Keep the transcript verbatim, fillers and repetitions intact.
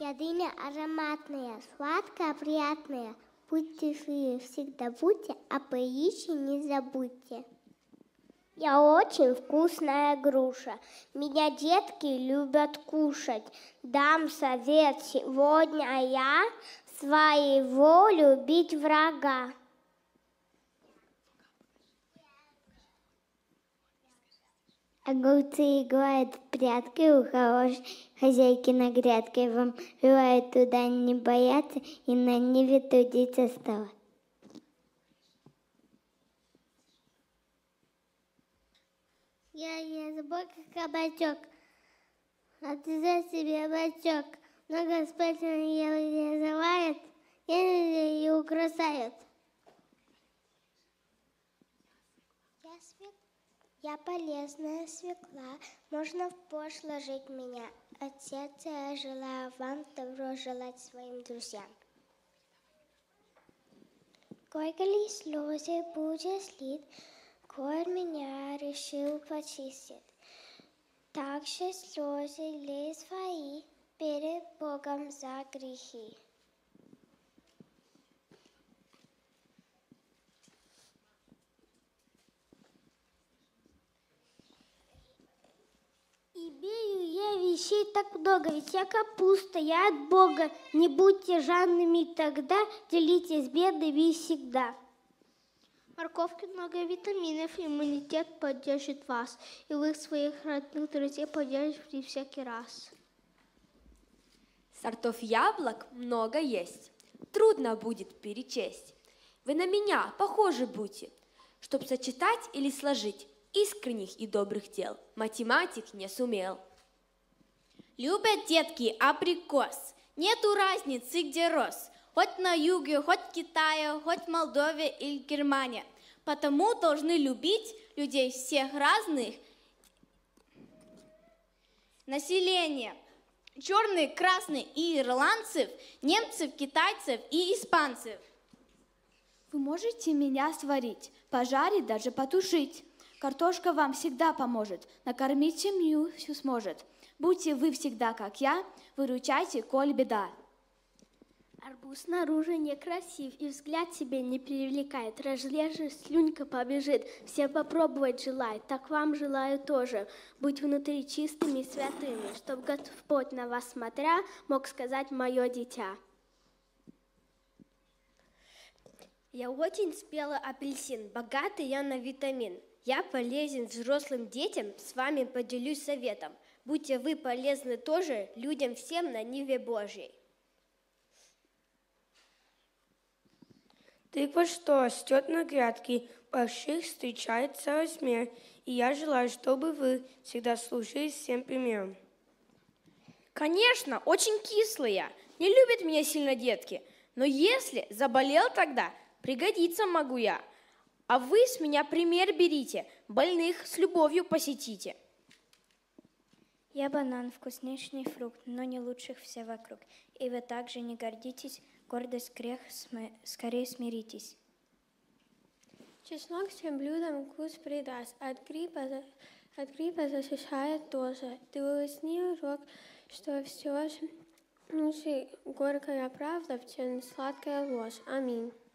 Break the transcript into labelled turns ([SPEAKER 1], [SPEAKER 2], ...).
[SPEAKER 1] Я дыня ароматная, сладкая, приятная. Будьте живы, всегда будьте, а поищи не забудьте. Я очень вкусная груша. Меня детки любят кушать. Дам совет сегодня я своего любить врага. Огурцы играют в прятки у хорошей хозяйки на грядке. Вам желаю туда не бояться и на ниве трудиться стало. Я не забыл, как кабачок, а ты за себе бачок. Много спасен ее называют, и украшают. Я свет, я полезная свекла, можно в борщ ложить меня. От сердца я желаю вам добро желать своим друзьям. Горько ли слезы будет слит, Город меня решил почистить. Так же слезы лей свои перед Богом за грехи. Имею я вещей так много, ведь я капуста, я от Бога. Не будьте жадными тогда, делитесь с бедными всегда. Морковки много витаминов, иммунитет поддержит вас, и вы своих родных друзей поддержите всякий раз.
[SPEAKER 2] Сортов яблок много есть, трудно будет перечесть. Вы на меня похожи будьте, чтоб сочетать или сложить искренних и добрых дел. Математик не сумел.
[SPEAKER 3] Любят детки абрикос, нету разницы, где рос. Хоть на юге, хоть в Китае, хоть в Молдове или Германии. Потому должны любить людей всех разных населения. Черные, красные и ирландцев, немцев, китайцев и испанцев.
[SPEAKER 4] Вы можете меня сварить, пожарить, даже потушить. Картошка вам всегда поможет, накормить семью всю сможет. Будьте вы всегда, как я, выручайте, коль беда.
[SPEAKER 1] Арбуз снаружи некрасив и взгляд себе не привлекает. Разлежешь, слюнька побежит, все попробовать желают, так вам желаю тоже. Быть внутри чистыми и святыми, чтоб Господь на вас смотря мог сказать «моё дитя».
[SPEAKER 5] Я очень спелый апельсин, богатый я на витамин. Я полезен взрослым детям, с вами поделюсь советом. Будьте вы полезны тоже людям всем на ниве Божьей.
[SPEAKER 6] Тыква, что растет на грядке, больших встречается размер, и я желаю, чтобы вы всегда служили всем примером.
[SPEAKER 7] Конечно, очень кислые, не любят меня сильно детки, но если заболел тогда, пригодиться могу я. А вы с меня пример берите, больных с любовью посетите.
[SPEAKER 8] Я банан, вкуснейший фрукт, но не лучших все вокруг. И вы также не гордитесь, гордость, грех, см... скорее смиритесь.
[SPEAKER 1] Чеснок всем блюдам вкус придаст, от гриппа, от гриппа защищает тоже. Ты улысни урок, что все же лучше горькая правда, чем сладкая ложь. Аминь.